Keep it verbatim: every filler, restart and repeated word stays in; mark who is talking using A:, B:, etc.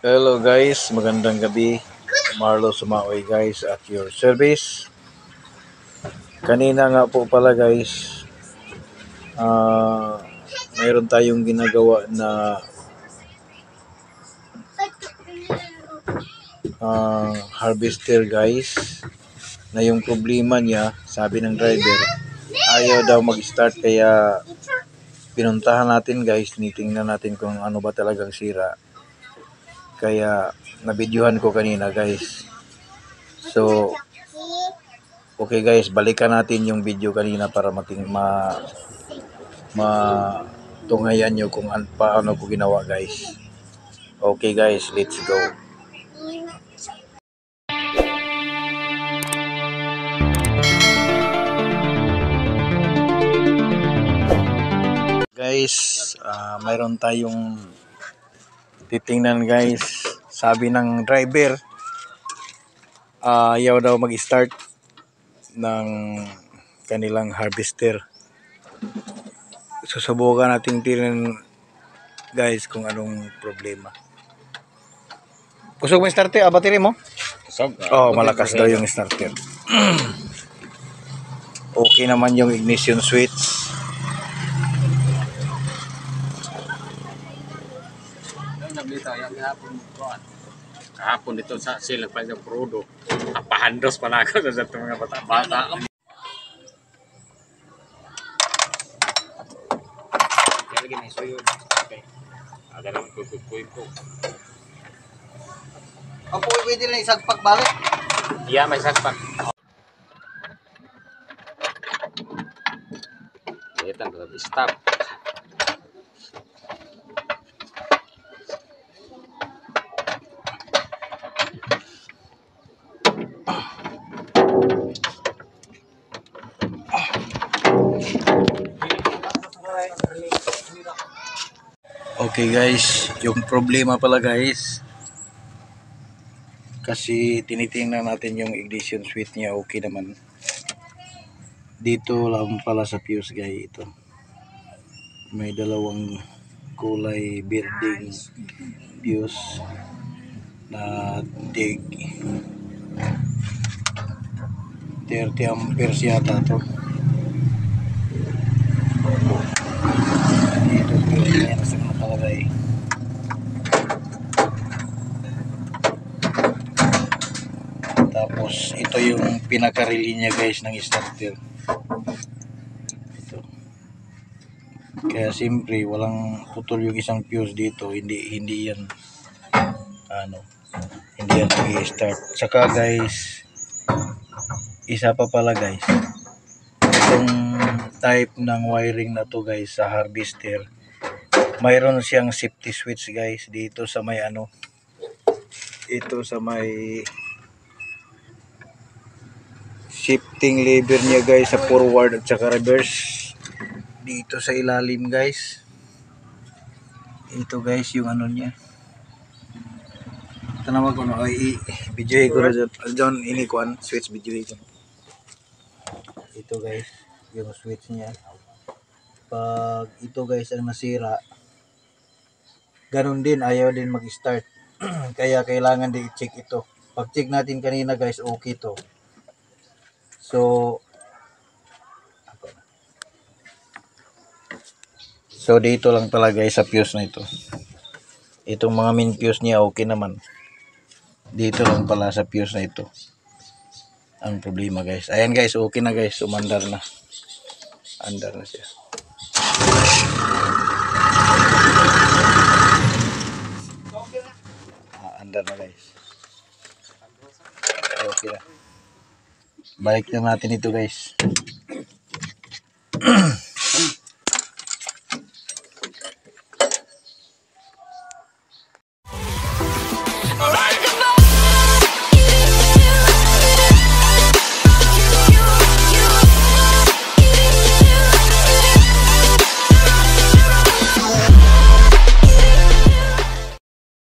A: Hello guys, magandang gabi. Marlo Sumaoy guys at your service. Kanina nga po pala guys, ah mayroon tayong ginagawa na ah, harvester guys, na yung problema niya, sabi ng driver, ayaw daw mag-start, kaya pinuntahan natin guys, tinitingnan natin kung ano ba talagang sira. Kaya nabidyohan ko kanina guys. So okay guys, balikan natin yung video kanina para mating ma matunghayan nyo kung an, paano ko ginawa guys. Okay guys, let's go. Guys, uh, mayroon tayong titingnan guys. Sabi ng driver, uh, ayaw daw mag-start ng kanilang harvester. Susubukan natin tingnan guys kung anong problema. Kusog mo yung starter, ah, battery mo?
B: Kusog.
A: Oh, malakas daw yung starter. Okay naman yung ignition switch.
B: Kahapon dito sa sila pa yung product. Apahandos pa na ako sa mga bata-bata. Lagi na isuyo. Okay. Ada lang kukuy ko.
C: Ako pwede na isagpak balik.
B: Iya, may sakpak. Ito ang stop.
A: Okay guys, yung problema pala guys, kasi tinitingnan natin yung ignition switch niya, okay naman. Dito lang pala sa fuse guys, ito may dalawang kulay birding fuse na dig thirty amperes yata to. Dito fuse niya nasa nakalagay. Tapos ito yung pinaka-relay niya guys ng starter. Ito. Kaya siyempre walang putol yung isang fuse dito, hindi hindi yan ano, hindi yan mag-start. Saka guys, isa pa pala guys, itong type ng wiring na to guys sa harvester, mayroon siyang safety switch guys dito sa may ano, ito sa may shifting lever niya guys sa forward at saka reverse, dito sa ilalim guys. Ito guys yung ano niya, tanawa ko no, ay video ko na dyan ini kuan switch video ko. Ito guys yung switch niya. Pag ito guys ang nasira, ganun din, ayaw din mag-start. Kaya kailangan din i-check ito. Pag check natin kanina guys, okay to. So So dito lang pala guys sa fuse na ito. Itong mga main fuse niya okay naman. Dito lang pala sa fuse na ito ang problema guys. Ayan guys, okay na guys, umandar na. Andar na siya. Ah, andar na guys. Okay na. Balik na natin ito guys.